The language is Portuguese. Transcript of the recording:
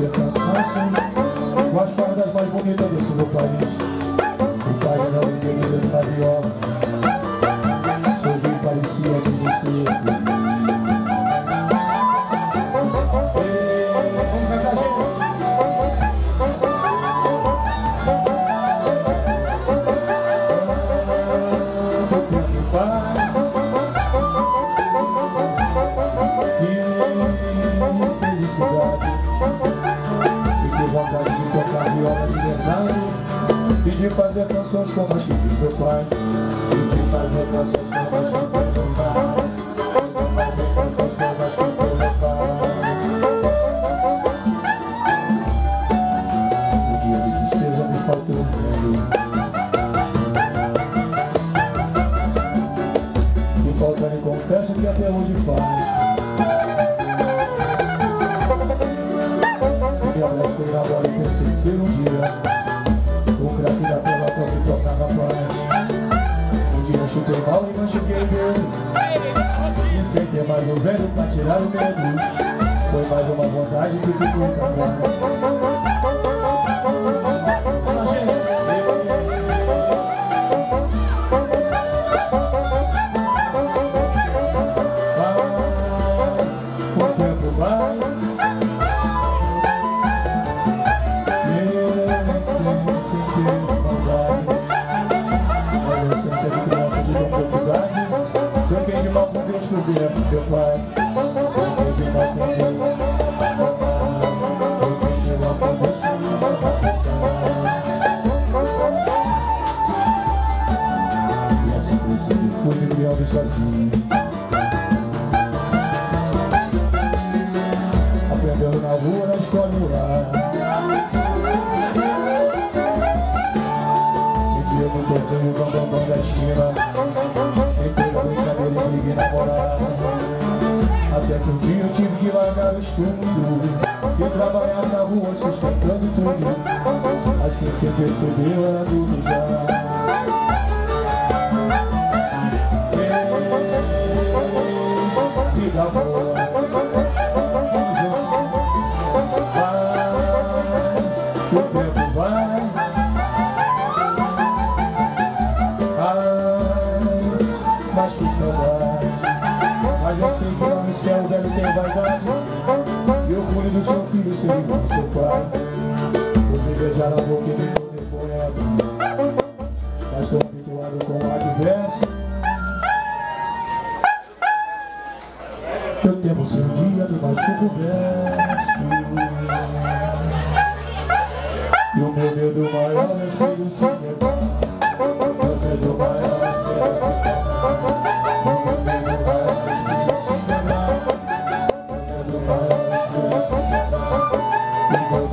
trazer cansaço com as cordas mais bonitas desse meu país. O pai era o guerreiro da viola, sorrir parecia que você. E de fazer canções como as que fiz meu pai. E de fazer canções como as que fiz meu pai. E de fazer canções como as que fiz meu pai. No dia de tristeza me faltou um velho. E falta me confesso que até hoje faz. Me abracei na bola e pensei ser um dia o craque da pelota que tocava paz. Um dia eu chutei mal e machuquei o dedo. E sem ter mais um velho pra tirar o medo, foi mais uma vontade que ficou pra trás. O tempo vai, troquei de mal com Deus que eu vivo, meu pai. Troquei de mal com Deus, troquei de mal com Deus que eu vivo, meu pai. E assim consegui, fui me criando sozinho, aprendendo na rua, na escola e no lar. Um dia eu me tornei o bambambam da esquina, e namorar. Até que um dia eu tive que largar o estudo e trabalhar na rua sustentando tudo. Assim sem perceber eu era adulto já. Vida boa, o tempo vai. Mas que saudade. Mas eu sei que lá no céu o velho tem vaidade, e o orgulho do seu filho ser igual ao seu pai. Por me beijar na boca e me tornei poeta, mas estou habituado com o adverso. Eu temo ser um dia do mais que eu converso, e o meu medo maior é os filhos se levar. Meu medo maior é os filhos se levar. Igual